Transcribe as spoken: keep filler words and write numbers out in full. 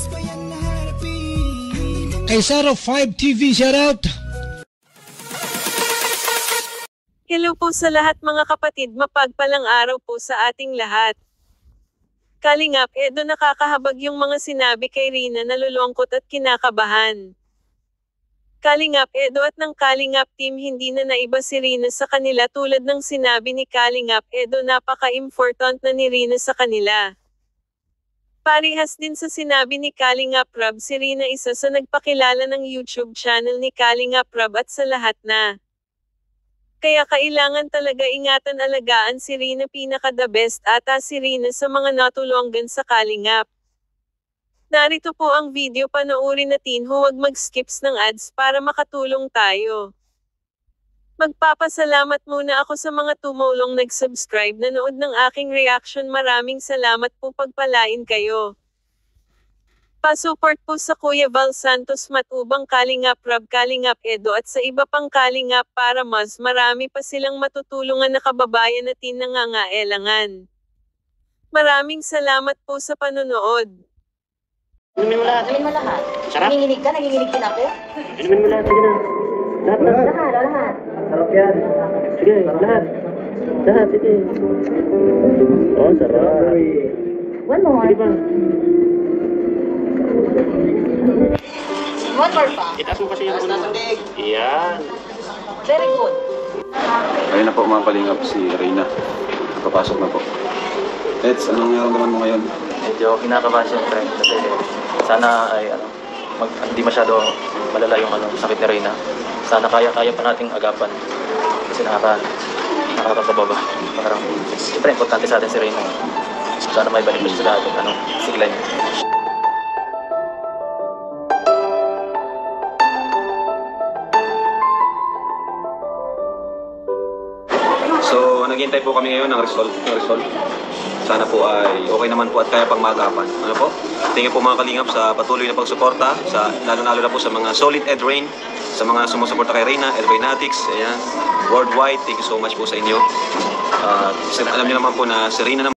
Kay Sarah five T V, shout out! Hello po sa lahat mga kapatid, mapagpalang araw po sa ating lahat. Kalingap, Edo, nakakahabag yung mga sinabi kay Rina na lulungkot at kinakabahan. Kalingap, Edo at ng Kalingap team, hindi na naiba si Rina sa kanila tulad ng sinabi ni Kalingap Edo, napaka-important na ni Rina sa kanila. Parehas din sa sinabi ni Kalingap Rob, si Rina isa sa nagpakilala ng YouTube channel ni Kalingap Rob at sa lahat na. Kaya kailangan talaga ingatan, alagaan si Rina, pinaka the best ata si Rina sa mga natulungan sa Kalingap. Narito po ang video, panoorin natin, huwag mag-skips ng ads para makatulong tayo. Magpapasalamat muna ako sa mga tumulong nag-subscribe, nanood ng aking reaction, maraming salamat po, pagpalain kayo. Pa-support po sa Kuya Val Santos Matubang, Kalingap Rob, Kalingap Edo at sa iba pang Kalingap para mas marami pa silang matutulungan na kababayan natin na nangangailangan. Maraming salamat po sa panonood. Inumin mo lahat. Inumin mo lahat. Sarap? Nanginginig ka? Nanginginig din ako? Inumin mo lahat. Sige na. Lahat, lahat. Lahat, lahat. Sarap yan. Sige, lahat. Lahat, sige. Oh, sarap. One more. Sige pa. One more pa. Itaas mo kasi yung ulo. Iyan. Very good. Ayun na po mga kalingap, si Reyna. Papasok na po. Eds, anong naramdaman mo ngayon? Medyo kinakabahan siyempre kasi sana ay ano, mag, hindi masyado malala yung ano, sakit ni Reyna. Sana kaya-kaya pa nating agapan kasi nakaka, nakakapababa. Parang, siyempre importante sa atin si Reyna. Sana may balik mo siya sa lahat ano, sigla niya. So, naghihintay po kami ngayon ng result. Ng result. Sana po ay okay naman po at kaya pang maagapan. Ano po? Tingin po mga kalingap sa patuloy na pagsuporta, sa lalo-lalo na po sa mga solid Edrain, sa mga sumusuporta kay Reyna, Edrainatics, ayan, worldwide. Thank you so much po sa inyo. Uh, alam niyo naman po na si Reyna naman